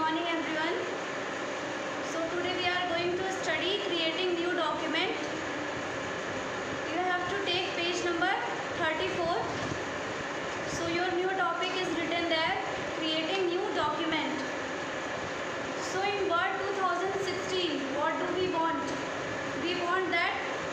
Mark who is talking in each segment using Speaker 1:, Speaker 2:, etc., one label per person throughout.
Speaker 1: morning everyone. So today we are going to study creating new document. You have to take page number 34. So your new topic is written there, creating new document. So in Word 2016, what do we want? We want that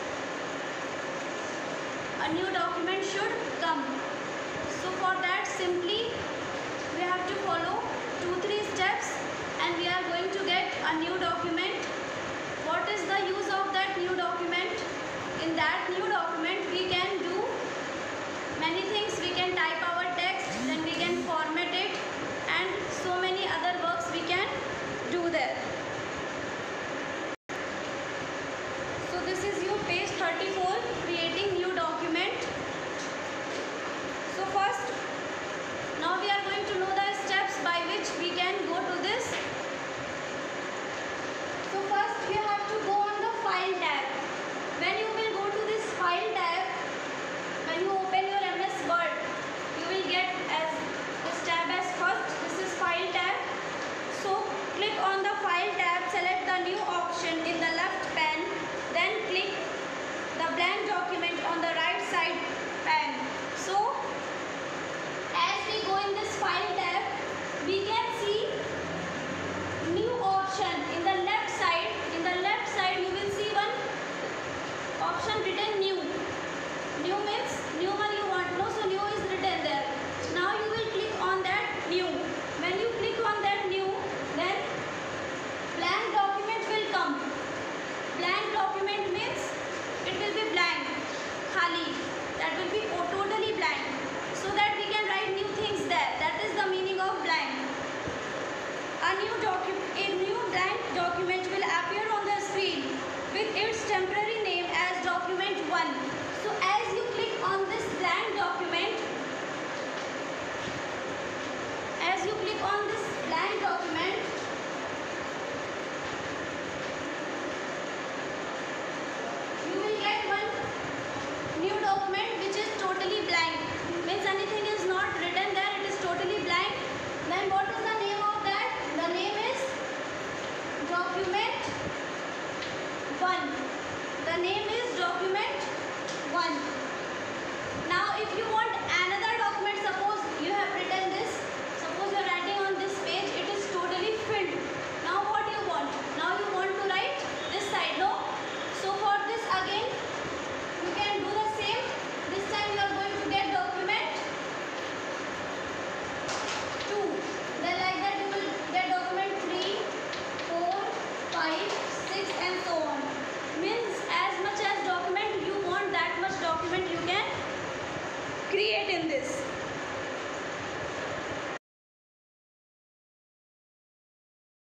Speaker 1: a new document should come. So for that simply we have to follow 2-3 steps and we are going to get a new document. What is the use of that new document? In that new document we can do many things. We can type our text, then we can format it, and so many other works we can do there. So this is your page 34, creating new document. So first, now we are going to know the steps by which we can go to this. So first we have to go on the file tab. When you will go to this file tab, when you open your MS Word, you will get as this tab as first. This is file tab. So click on the file tab, select the new option in the left pane, then click the blank document on the right side pane. So as we go in this file tab, we can see new option in the left side. In the left side you will see one option written new. New means new one you want. No, so new is written there. Now you will click on that new. When you click on that new, then blank document will come. Blank document means it will be blank, khali. That will be totally blank, so that we can write new things there. That is the meaning of blank. A new blank document will appear on the screen with its temporary name as document 1. So as you click on this blank document, you will get one new document which is totally blank. Means anything is not written there, it is totally blank. Then what is the name of that? The name is document 1. The name is document 1. Now if you want another document, suppose you have written this, suppose you are writing on this page, it is totally filled. Now what you want? Now you want to write this side, no? So for this again you can do the same. This time you are going to get document 2. Then like that you will get document 3, 4, 5, 6 and so on. Means as much as document you want, that much document you can create in this.